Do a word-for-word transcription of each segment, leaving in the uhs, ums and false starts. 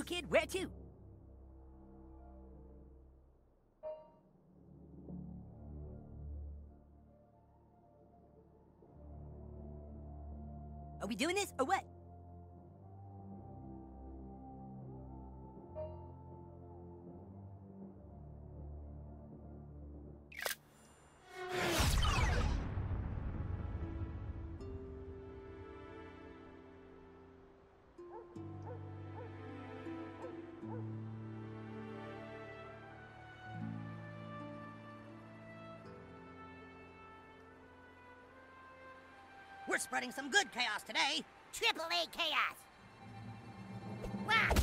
new kid? Where to? Are we doing this or what? We're spreading some good chaos today. Triple A chaos! Whack!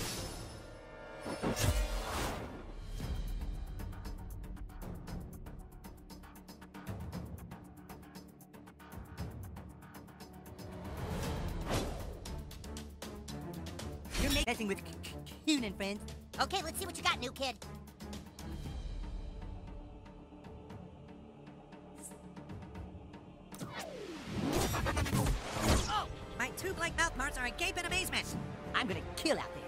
You're messing with Coon and friends. Okay, let's see what you got, new kid. Oh! My two blank mouth parts are agape in amazement. I'm gonna kill out there.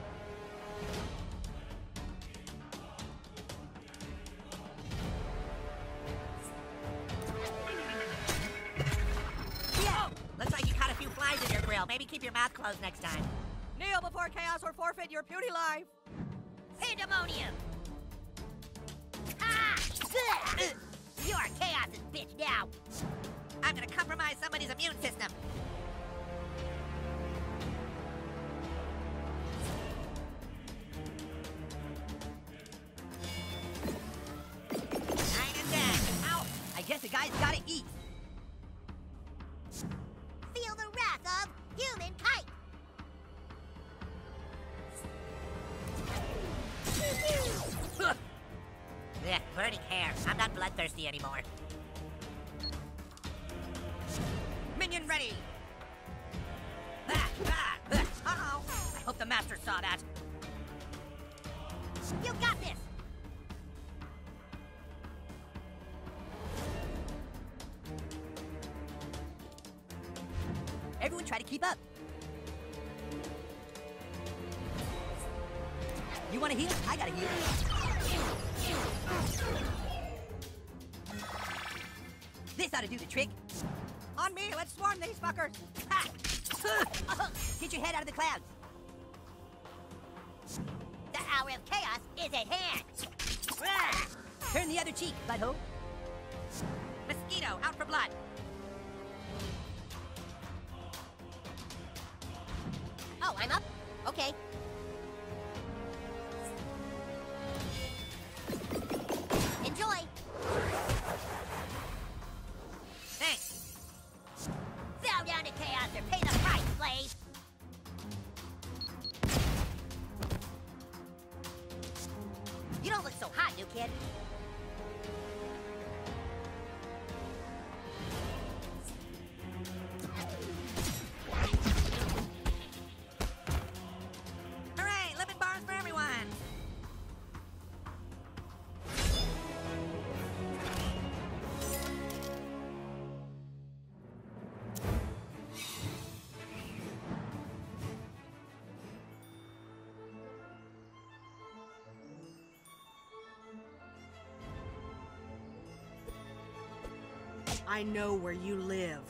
Yeah! Looks like you caught a few flies in your grill. Maybe keep your mouth closed next time. Kneel before chaos or forfeit your puny life. Pandemonium! Ah! Ugh. You're chaos's bitch now! I'm gonna compromise somebody's immune system. Nine and ten. Ow! I guess the guy's gotta eat. Feel the wrath of Human Kite! Ugh, burning hair. I'm not bloodthirsty anymore. Minion ready! Ah, ah, ah. Uh-oh! I hope the master saw that. You got this! Everyone try to keep up. You wanna heal? I gotta heal. This ought to do the trick. On me, let's swarm these fuckers. Ha! Get your head out of the clouds. The hour of chaos is at hand! Turn the other cheek, butthole. Mosquito, out for blood. Oh, I'm up? Okay. Enjoy! Thanks. Bow down to chaos or pay the price, slave! You don't look so hot, new kid. Hooray, lemon bars for everyone. I know where you live.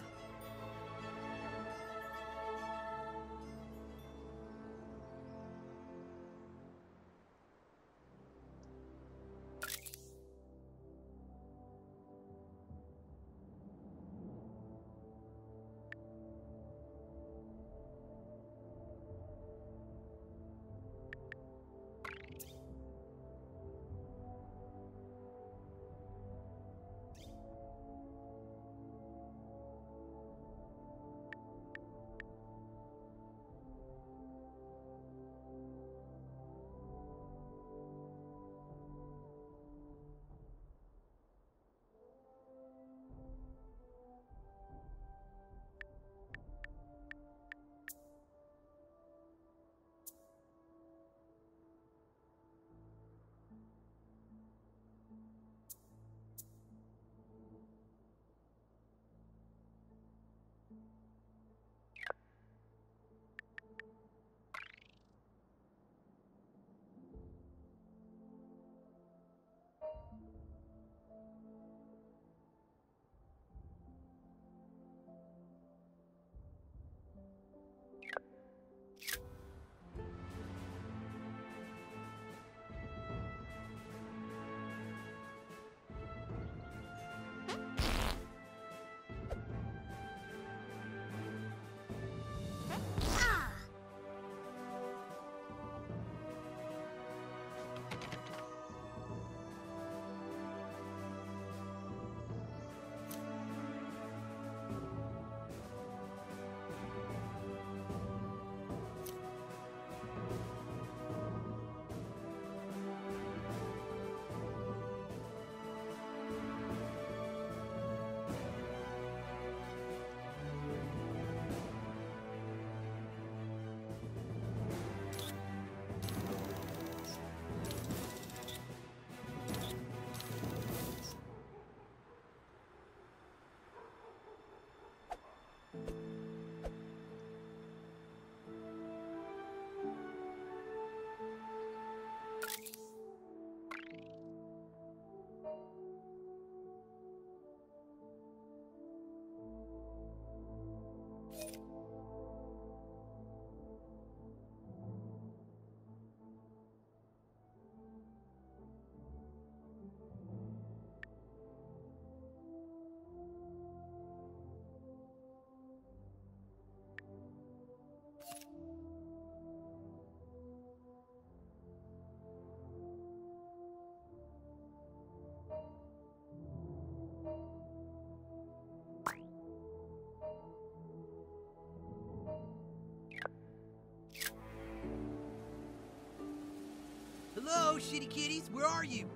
Hello, shitty kitties, where are you?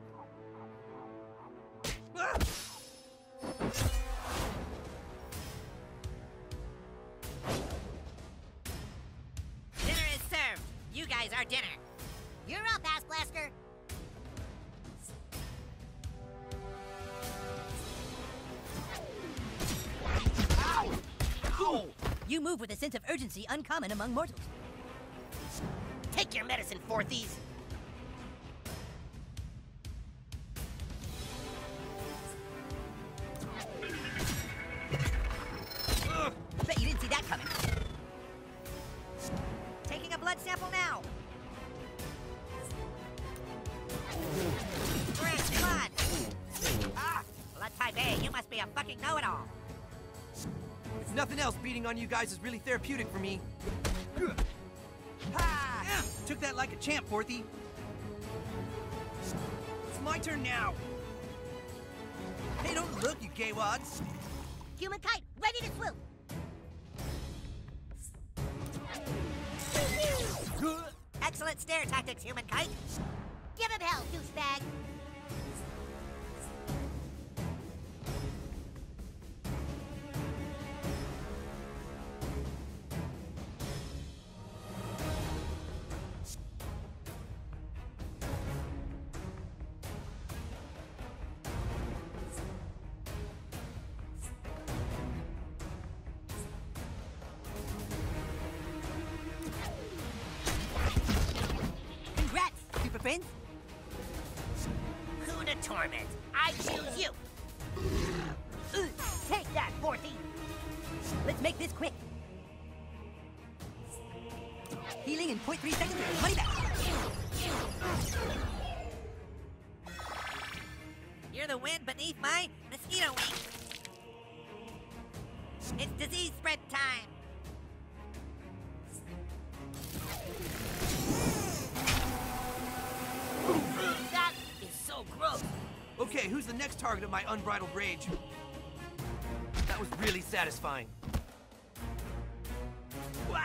Ah! Dinner is served. You guys are dinner. You're up, Ass Blaster. Oh! You move with a sense of urgency uncommon among mortals. Take your medicine, Fourthies. Ugh. Bet you didn't see that coming. Taking a blood sample now. Fresh blood. Ah, blood type A, you must be a fucking know-it-all. If nothing else, beating on you guys is really therapeutic for me. Ha! Yeah, took that like a champ, Forthy. It's my turn now. Hey, don't look, you gay wads. Human kite, ready to swoop. Excellent stare tactics, human kite. Give him hell, douchebag. Congrats, super friends. Who to torment? I choose you. Ugh. Take that, Fourthy. Let's make this quick. Healing in zero point three seconds. Money back. You're the wind beneath my mosquito wings. It's disease spread time. That is so gross. Okay, who's the next target of my unbridled rage? That was really satisfying. Wah!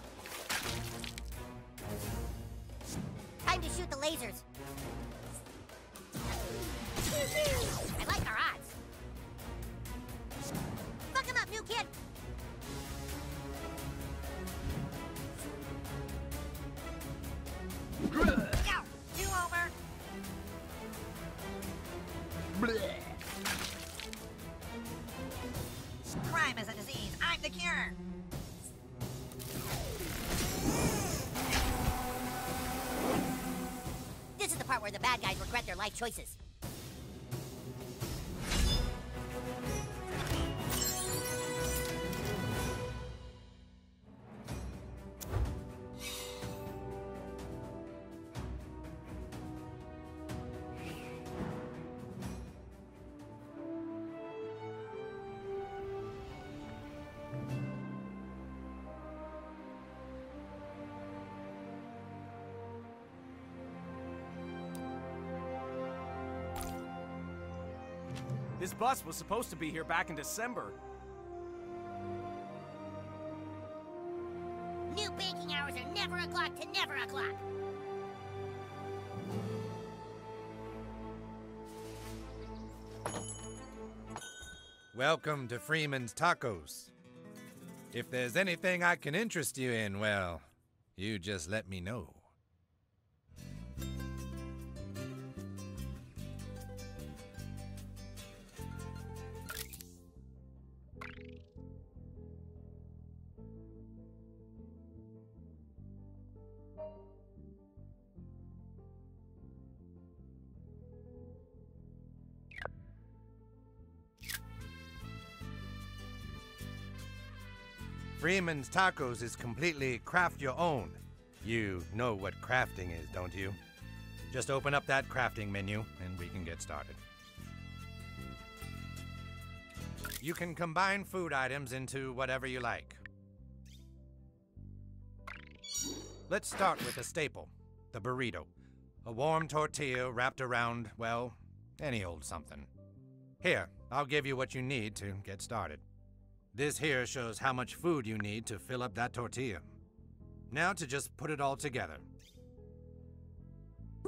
Time to shoot the lasers. I like our odds. Fuck him up, new kid. Ow, two over. Crime is a disease. I'm the cure. This is the part where the bad guys regret their life choices. This bus was supposed to be here back in December. New banking hours are never o'clock to never o'clock. Welcome to Freeman's Tacos. If there's anything I can interest you in, well, you just let me know. Freeman's Tacos is completely craft your own. You know what crafting is, don't you? Just open up that crafting menu and we can get started. You can combine food items into whatever you like. Let's start with a staple, the burrito. A warm tortilla wrapped around, well, any old something. Here, I'll give you what you need to get started. This here shows how much food you need to fill up that tortilla. Now to just put it all together.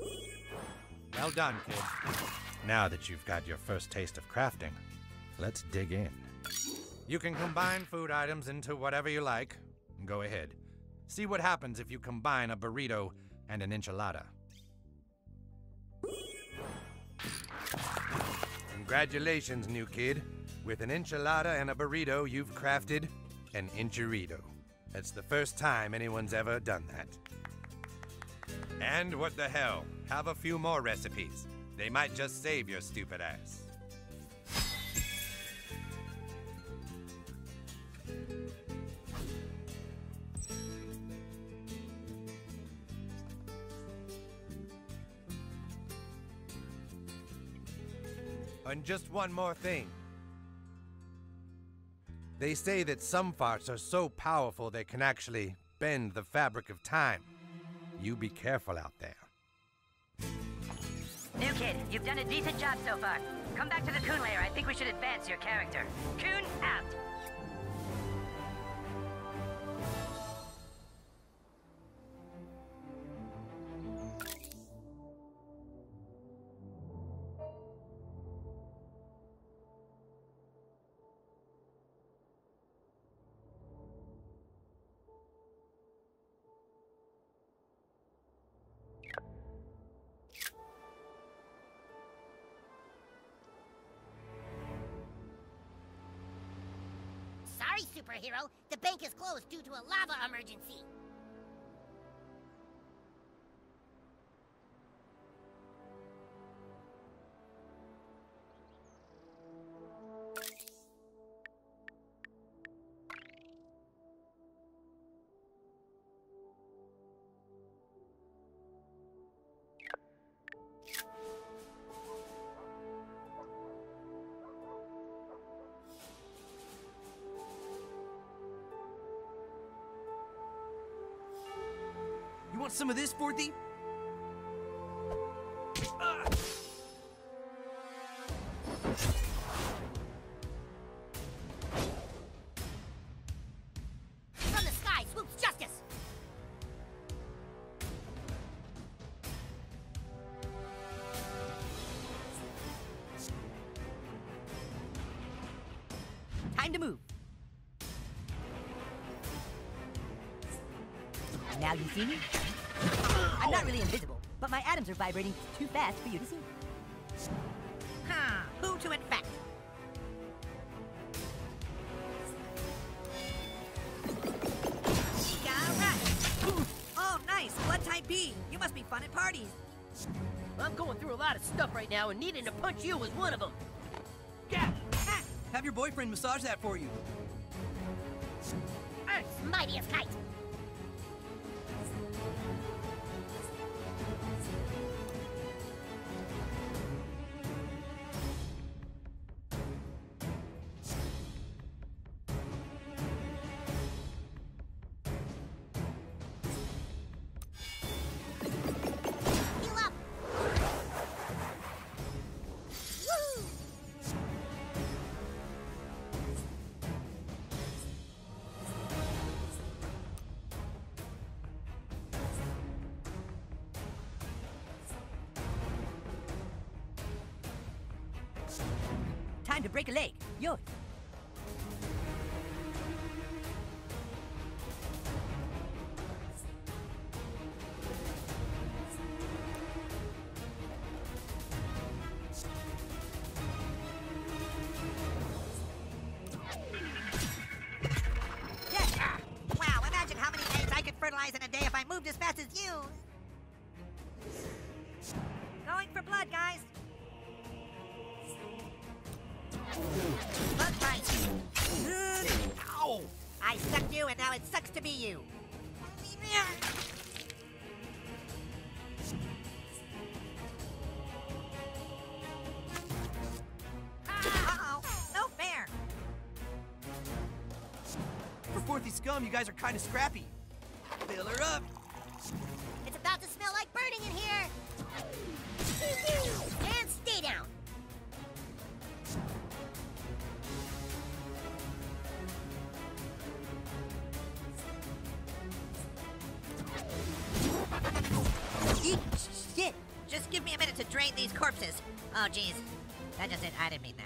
Well done, kid. Now that you've got your first taste of crafting, let's dig in. You can combine food items into whatever you like. Go ahead. See what happens if you combine a burrito and an enchilada. Congratulations, new kid. With an enchilada and a burrito, you've crafted an enchirito. That's the first time anyone's ever done that. And what the hell? Have a few more recipes. They might just save your stupid ass. And just one more thing. They say that some farts are so powerful they can actually bend the fabric of time. You be careful out there. New kid, you've done a decent job so far. Come back to the Coon lair. I think we should advance your character. Coon out. Sorry, superhero. The bank is closed due to a lava emergency. You want some of this, Forthy? Ah! From the sky swoops justice. Time to move. Now you see me? I'm not really invisible, but my atoms are vibrating too fast for you to see. Huh, who to infect? Alright. Oh, nice. Blood type B. You must be fun at parties. I'm going through a lot of stuff right now, and needing to punch you was one of them. Yeah! Ah! Have your boyfriend massage that for you. Earth's mightiest kite. Heal up. Woo! Time to break a leg. Yours. Yeah. Wow, imagine how many eggs I could fertilize in a day if I moved as fast as you. Going for blood, guys. Bug bite. Ow! I sucked you, and now it sucks to be you. Uh-oh, no fair. For Forthy Scum, you guys are kind of scrappy. Fill her up. It's about to smell like burning in here. And stay down. Eat shit. Just give me a minute to drain these corpses. Oh, geez. That just it. I didn't mean that.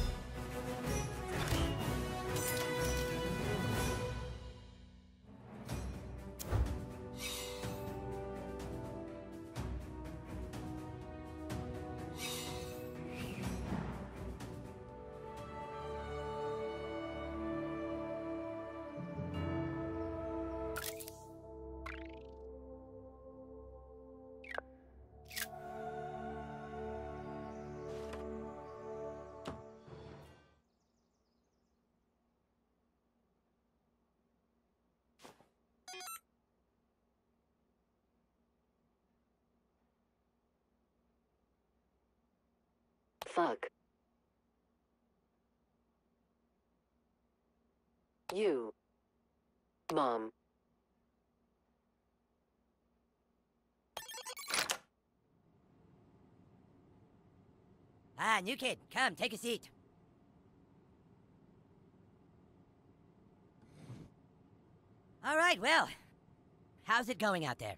Fuck. You. Mom. Ah, new kid, come, take a seat. All right, well, how's it going out there?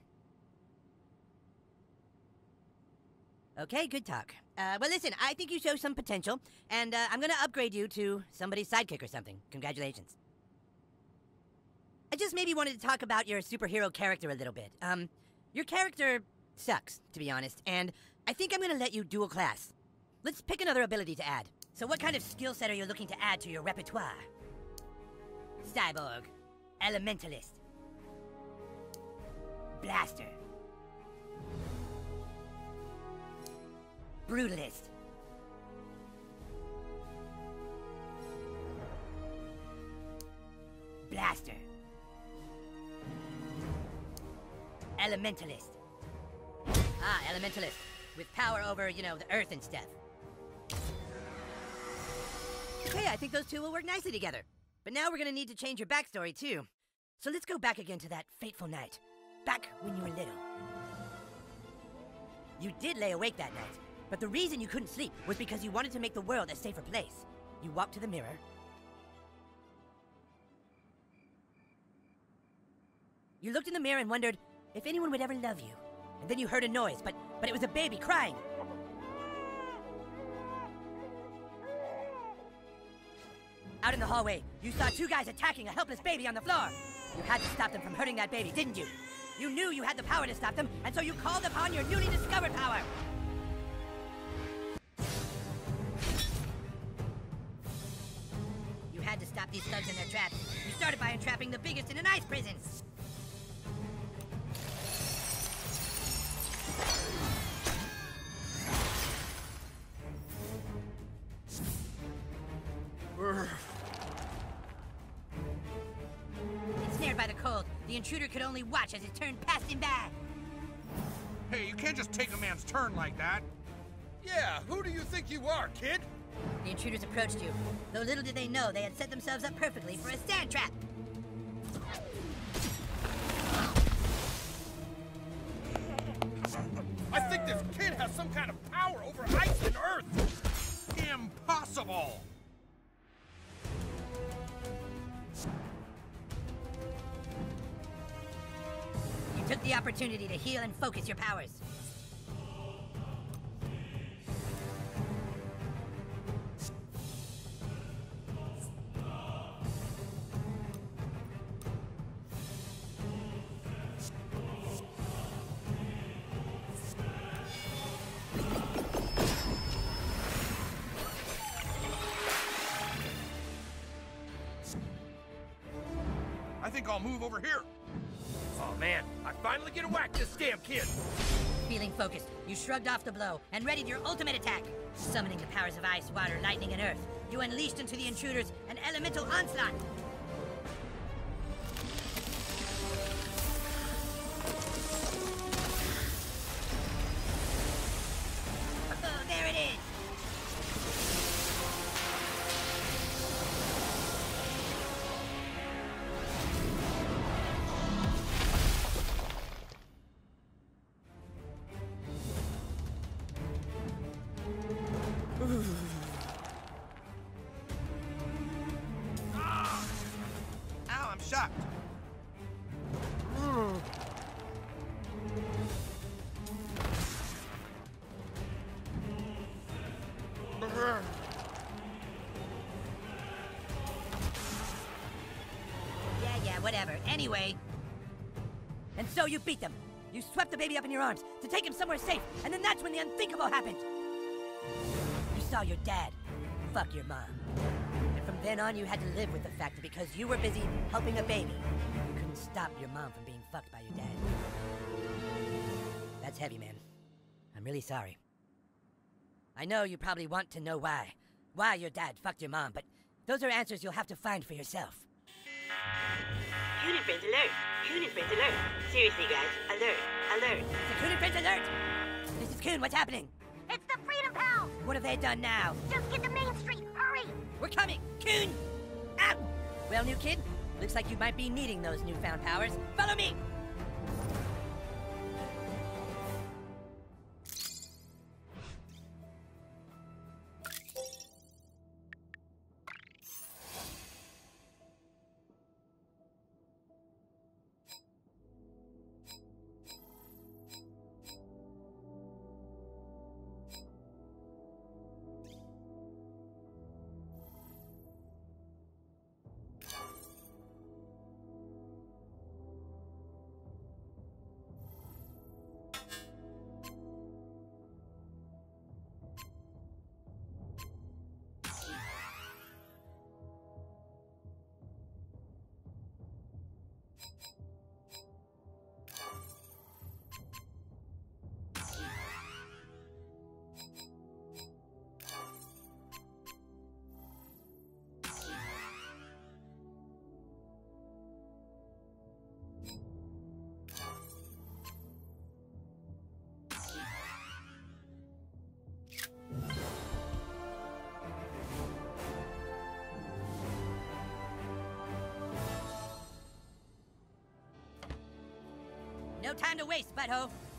Okay, good talk. Uh, well, listen, I think you show some potential, and uh, I'm gonna upgrade you to somebody's sidekick or something. Congratulations. I just maybe wanted to talk about your superhero character a little bit. Um, your character sucks, to be honest, and I think I'm gonna let you dual class. Let's pick another ability to add. So what kind of skill set are you looking to add to your repertoire? Cyborg. Elementalist. Blaster. Brutalist. Blaster. Elementalist. Ah, Elementalist. With power over, you know, the earth and stuff. Okay, I think those two will work nicely together. But now we're gonna need to change your backstory, too. So let's go back again to that fateful night. Back when you were little. You did lay awake that night, but the reason you couldn't sleep was because you wanted to make the world a safer place. You walked to the mirror. You looked in the mirror and wondered if anyone would ever love you. And then you heard a noise, but, but it was a baby crying. Out in the hallway, you saw two guys attacking a helpless baby on the floor. You had to stop them from hurting that baby, didn't you? You knew you had the power to stop them, and so you called upon your newly discovered power. You had to stop these thugs in their tracks. You started by entrapping the biggest in an ice prison. Ensnared by the cold, the intruder could only watch as it turned past him by. Hey, you can't just take a man's turn like that. Yeah, who do you think you are, kid? The intruders approached you, though little did they know they had set themselves up perfectly for a sand trap. I think this kid has some kind of power over ice and earth. Impossible! You took the opportunity to heal and focus your powers. I think I'll move over here. Oh man, I finally get to whack this damn kid. Feeling focused, you shrugged off the blow and readied your ultimate attack. Summoning the powers of ice, water, lightning, and earth, you unleashed into the intruders an elemental onslaught. Oh, there it is! anyway. And so you beat them. You swept the baby up in your arms to take him somewhere safe, and then that's when the unthinkable happened. You saw your dad fuck your mom. And from then on, you had to live with the fact that because you were busy helping a baby, you couldn't stop your mom from being fucked by your dad. That's heavy, man. I'm really sorry. I know you probably want to know why. Why your dad fucked your mom, but those are answers you'll have to find for yourself. Coon and Friends alert! Coon and Friends alert! Seriously, guys, alert! Alert! It's a Coon and Friends alert! This is Coon, what's happening? It's the Freedom Pals! What have they done now? Just get to Main Street, hurry! We're coming! Coon! Out! Well, new kid, looks like you might be needing those newfound powers. Follow me! No time to waste, butthole.